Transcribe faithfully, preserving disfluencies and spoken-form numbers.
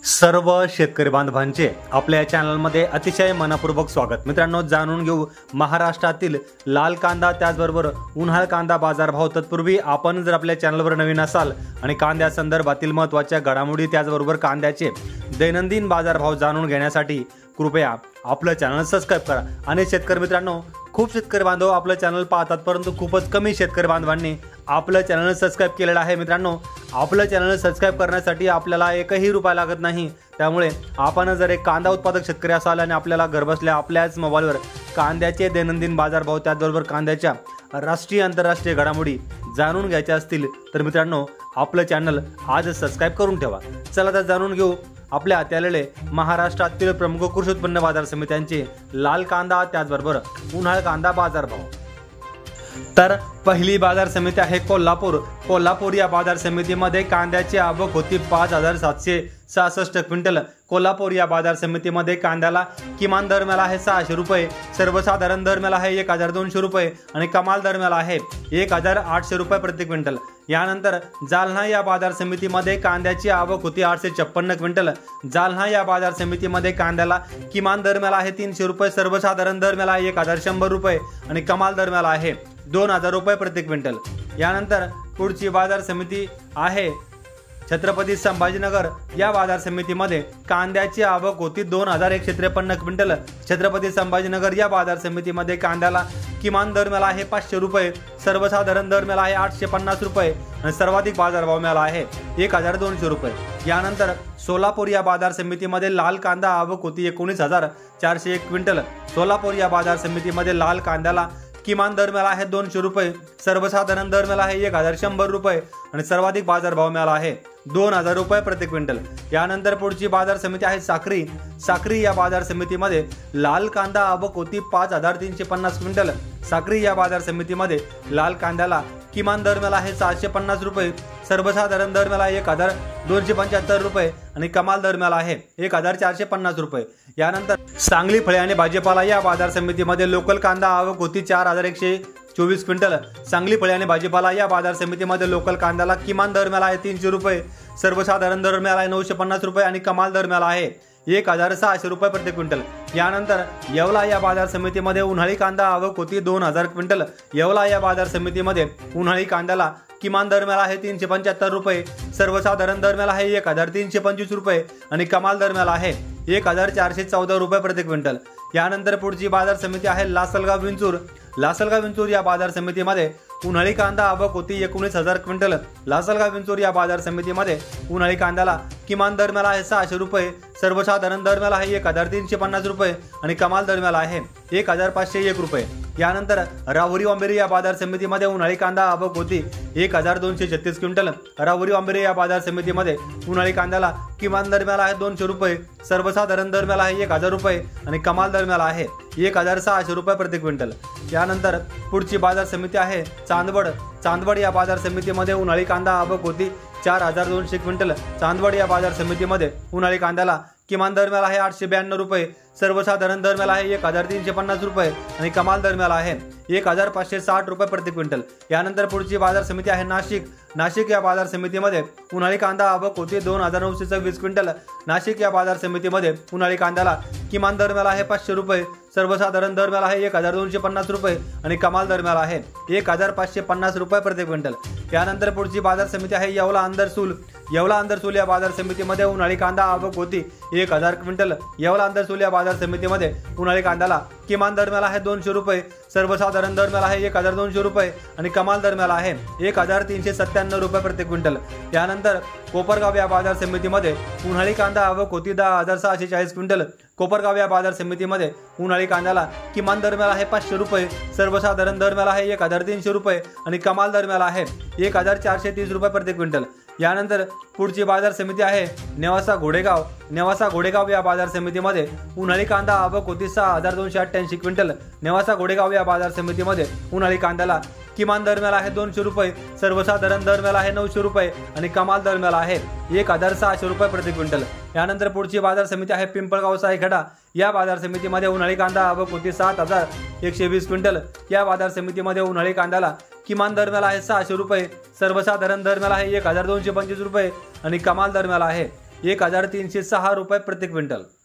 सर्व शेतकरी बांधवांचे आपल्या या चॅनलमध्ये अतिशय मनपूर्वक स्वागत। मित्रांनो, जाणून घेऊ महाराष्ट्रातील लाल कांदा त्याचबरोबर उन्हाळ कांदा बाजारभाव। तत्पूर्वी आपण जर आपल्या चॅनलवर नवीन असाल आणि कांद्या संदर्भातील महत्त्वाच्या घडामोडी त्याचबरोबर कांद्याचे दैनंदिन बाजारभाव जाणून घेण्यासाठी कृपया आपलं चॅनल सबस्क्राइब करा। आणि शेतकरी मित्रांनो, खूप शेतकरी बांधव आपलं चॅनल पाहतात, परंतु खूपच कमी शेतकरी बांधवांनी आपलं चॅनल सबस्क्राइब केलेलं आहे। मित्रांनो, आपलं चॅनल सबस्क्राइब करण्यासाठी आपल्याला एकही रुपया लागत नाही। त्यामुळे आपण जर एक कांदा उत्पादक शेतकरी असाल आणि आपल्याला घरबसल्या आपल्याच मोबाईलवर कांद्याचे दैनंदिन बाजारभाव त्याचबरोबर कांद्याच्या राष्ट्रीय आंतरराष्ट्रीय घडामोडी जाणून घ्यायच्या असतील तर मित्रांनो, आपलं चॅनल आज सबस्क्राइब करून ठेवा। चला तर जाणून घेऊ आपल्या हाताळलेले महाराष्ट्रातील प्रमुख कृषी उत्पन्न बाजार समित्यांचे लाल कांदा त्याचबरोबर उन्हाळ कांदा बाजारभाव। तर पहिली बाजार समिती आहे कोल्हापूर। कोल्हापूर या बाजार समितीमध्ये कांद्याची आवक होती पाच हजार सातशे सहासष्ट क्विंटल। कोल्हापूर या बाजार समितीमध्ये कांद्याला किमान दर मिळाला आहे सहाशे रुपये, सर्वसाधारण दर मिळाला आहे एक हजार दोनशे रुपये आणि कमाल दर मिळाला आहे एक हजार आठशे रुपये प्रति क्विंटल। यानंतर जालना या बाजार समितीमध्ये कांद्याची आवक होती आठशे छप्पन्न क्विंटल। जालना या बाजार समितीमध्ये कांद्याला किमान दर मिळाला आहे तीनशे रुपये, सर्वसाधारण दर मिळाला आहे एक हजार शंभर रुपये आणि कमाल दर मिळाला आहे दोन हजार रुपये प्रति क्विंटल। यानंतर पुढची बाजार समिती आहे छत्रपती संभाजीनगर। या बाजार समितीमध्ये कांद्याची आवक होती दोन हजार एकशे त्रेपन्न क्विंटल। छत्रपती संभाजीनगर या बाजार समितीमध्ये कांद्याला किमान दर मिळाला आहे पाचशे रुपये, सर्वसाधारण दर मिळाला आहे आठशे पन्नास रुपये आणि सर्वाधिक बाजारभाव मिळाला आहे एक हजार दोनशे रुपये। यानंतर सोलापूर या बाजार समितीमध्ये लाल कांदा आवक होती एकोणीस हजार चारशे एक क्विंटल। सोलापूर या बाजार समितीमध्ये लाल कांद्याला किमान दर मिळाला आहे दोनशे रुपये, सर्वसाधारण दर मिळाला आहे एक हजार शंभर रुपये आणि सर्वाधिक बाजारभाव मिळाला आहे दोन हजार रुपये प्रति क्विंटल। यानंतर पुढची बाजार समिती आहे साक्री। साक्री या बाजार समितीमध्ये लाल कांदा आवक होती पाच हजार तीनशे पन्नास क्विंटल। साक्री या बाजार समितीमध्ये लाल कांद्याला किमान दर मिळाला आहे सहाशे पन्नास रुपये, सर्वसाधारण दर मिळाला एक हजार दोनशे पंच्याहत्तर रुपये आणि कमाल दर मिळाला आहे एक हजार चारशे पन्नास रुपये। यानंतर सांगली फळे आणि भाजीपाला या बाजार समितीमध्ये लोकल कांदा आवक होती चार हजार एकशे चोवीस क्विंटल। सांगली फळे आणि भाजीपाला या बाजार समितीमध्ये लोकल कांद्याला किमान दर मिळाला आहे तीनशे रुपये, सर्वसाधारण दर मिळाला आहे नऊशे पन्नास रुपये आणि कमाल दर मिळाला आहे एक हजार सहाशे रुपये प्रति क्विंटल। यानंतर येवला या बाजार समितीमध्ये उन्हाळी कांदा आवक होती दोन हजार क्विंटल। येवला या बाजार समितीमध्ये उन्हाळी कांद्याला किमान दर मिळाला आहे तीनशे पंच्याहत्तर रुपये, सर्वसाधारण दर मिळाला आहे एक हजार तीनशे पंचवीस रुपये आणि कमाल दर मिळाला आहे एक हजार चारशे चौदा रुपये प्रति क्विंटल। यानंतर पुढची बाजार समिती आहे लासलगाव विंचूर। लासलगाव विंचूर या बाजार समितीमध्ये उन्हाळी कांदा आवक होती एकोणीस हजार क्विंटल। लासलगाव विंचूर या बाजार समितीमध्ये उन्हाळी कांद्याला किमान दर मिळाला आहे सहाशे रुपये, सर्वसाधारण दर मिळाला आहे एक हजार तीनशे पन्नास रुपये आणि कमाल दर मिळाला आहे एक हजार पाचशे एक रुपये। यानंतर राहुरी वांबेरी या बाजार समितीमध्ये उन्हाळी कांदा आवक होती एक हजार दोनशे छत्तीस क्विंटल। राहुरी वांबेरी या बाजार समितीमध्ये उन्हाळी कांद्याला किमान दर मिळाला आहे दोनशे रुपये, सर्वसाधारण दर मिळाला आहे एक हजार रुपये आणि कमाल दर मिळाला आहे एक हजार सहाशे रुपये प्रति क्विंटल। यानंतर पुढची बाजार समिती आहे चांदवड। चांदवड या बाजार समितीमध्ये उन्हाळी कांदा आवक होती चार हजार दोनशे क्विंटल। चांदवड या बाजार समितीमध्ये उन्हाळी कांद्याला किमान दर मिळाला आहे आठशे ब्याण्णव रुपये, सर्वसाधारण दर मिळाला आहे एक हजार तीनशे पन्नास रुपये आणि कमाल दर मिळाला आहे एक हजार पाचशे साठ रुपये प्रति क्विंटल। यानंतर पुढची बाजार समिती आहे नाशिक। नाशिक या बाजार समितीमध्ये उन्हाळी कांदा आवक होती दोन हजार नऊशे सव्वीस क्विंटल। नाशिक या बाजार समितीमध्ये उन्हाळी कांद्याला किमान दर मिळाला आहे पाचशे रुपये, सर्वसाधारण दर मिळाला आहे एक हजार दोनशे पन्नास रुपये आणि कमाल दर मिळाला आहे एक हजार पाचशे पन्नास रुपये प्रति क्विंटल। यानंतर पुढची बाजार समिती आहे येवला अंदरसूल। येवला अंदरसूल या बाजार समितीमध्ये उन्हाळी कांदा आवक होती एक हजार क्विंटल। येवला अंदरसूल या बाजार समितीमध्ये उन्हाळी कांद्याला किमान दर मिळाला आहे दोनशे रुपये, सर्वसाधारण दर मिळाला आहे एक हजार दोनशे रुपये आणि कमाल दर मिळाला आहे एक हजार तीनशे सत्त्याण्णव रुपये प्रति क्विंटल। यानंतर कोपरगाव या बाजार समितीमध्ये उन्हाळी कांदा आवक होती दहा हजार सहाशे चाळीस क्विंटल। कोपरगाव या बाजार समितीमध्ये उन्हाळी कांद्याला किमान दर मिळाला आहे पाचशे रुपये, सर्वसाधारण दर मिळाला आहे एक हजार तीनशे रुपये आणि कमाल दर मिळाला आहे एक हजार चारशे तीस रुपये प्रति क्विंटल। यानंतर पुढची बाजार समिती आहे नेवासा घोडेगाव। नेवासा घोडेगाव या बाजार समितीमध्ये उन्हाळी कांदा आवक होती सहा हजार दोनशे अठ्ठ्याऐंशी क्विंटल। नेवासा घोडेगाव या बाजार समितीमध्ये उन्हाळी कांद्याला किमान दर मिळाला आहे दोनशे रुपये, सर्वसाधारण दर मिळाला आहे नऊशे रुपये आणि कमाल दर मिळाला आहे एक हजार सहाशे रुपये प्रति क्विंटल। यानंतर पुढची बाजार समिती आहे पिंपळगाव सायखेडा। या बाजार समितीमध्ये उन्हाळी कांदा आवक होती सात हजार एकशे वीस क्विंटल। या बाजार समितीमध्ये उन्हाळी कांद्याला किमान दर मिळाला आहे सहाशे रुपये, सर्वसाधारण दर मिळाला आहे एक हजार दोनशे पंचवीस रुपये आणि कमाल दर मिळाला आहे एक हजार तीनशे सहा रुपये प्रति क्विंटल।